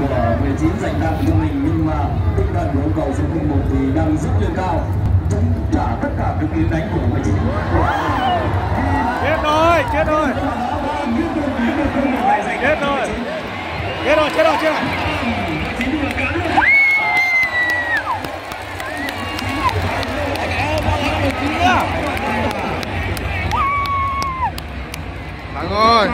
của 19 dành tặng cho mình, nhưng mà tinh thần của ông cầu số 01 thì đang rất lên cao, chống trả tất cả các tiếng đánh của 19. Chết rồi, chết rồi. Chết rồi. Chết rồi, chết rồi, chết rồi. Thắng rồi.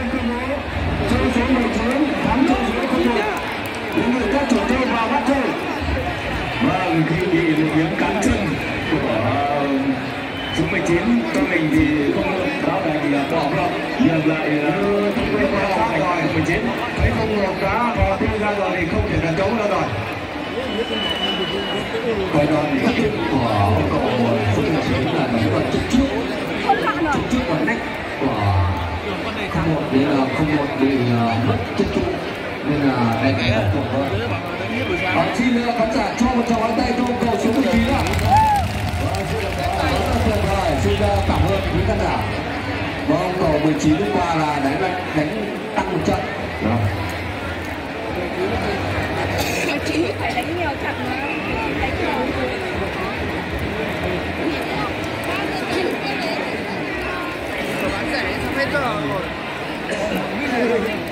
Các chủ chơi vào bắt chơi. Vâng, khi bị lực lượng cản chân của số 19 cho mình thì không được báo này thì là bỏ rồi. Ngược lại không được vào thành 19. Thấy không được đá và đưa ra rồi thì không thể là chống nữa rồi. Quay đòn thách thức của ông cậu số 19 là đánh vào trực trước vào nách của không một bị mất chân trụ nên là đánh ảnh hưởng hơn. Xin khán giả cho một tràng pháo tay cho cầu số 19 ạ. Xin cảm ơn quý khán giả. Vâng, cầu 19 hôm qua là đánh tăng một trận. Chị phải đánh nhiều trận mà đánh nhiều. Bán rẻ xong hết rồi.